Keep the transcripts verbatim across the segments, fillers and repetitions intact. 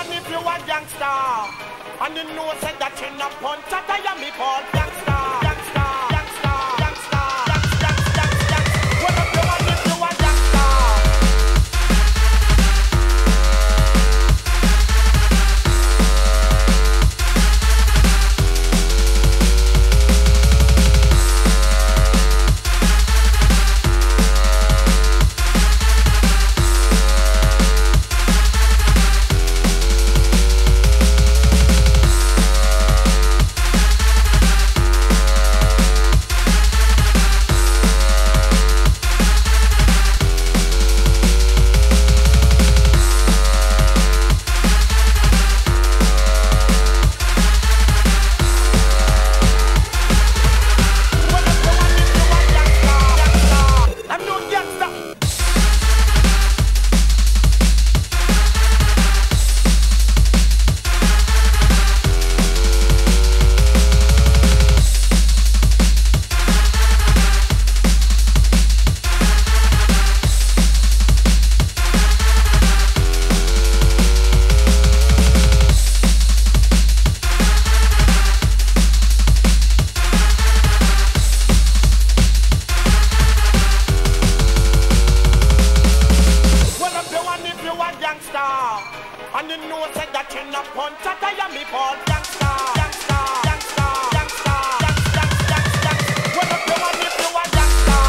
one if you a gangster. And you know said that you not punch at I am me called gangster. Gangster, gangster, gangster, gangster, gangster, gangster. What up you one if you a gangster? And you know said that you not punch at I am me called gangster. Gangster, gangster, gangster, gangster, gangster, gangster. What up you want if you a gangster?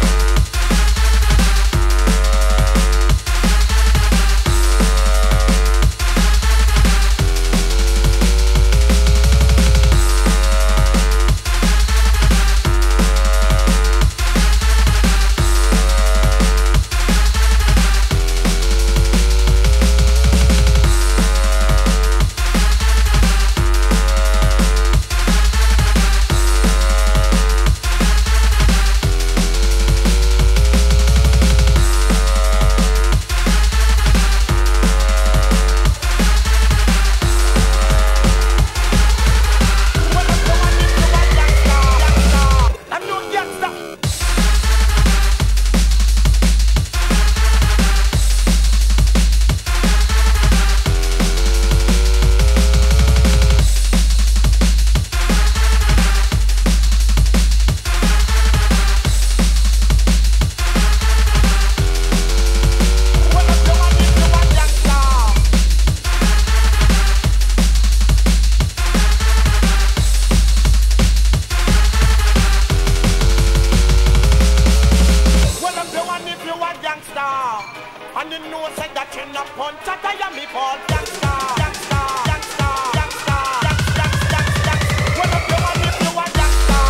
And you know said that you not punch at I am me called gangster. Gangster, gangster, gangster, gangster, gangster, gangster. What up you want if you a gangster?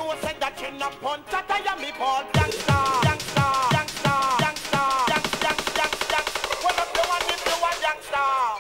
know say that you no punch at I am me called Gangster, Gangster, Gangster, Gangster, Gangster, Gangster, Gangster. What up you want if you a Gangster?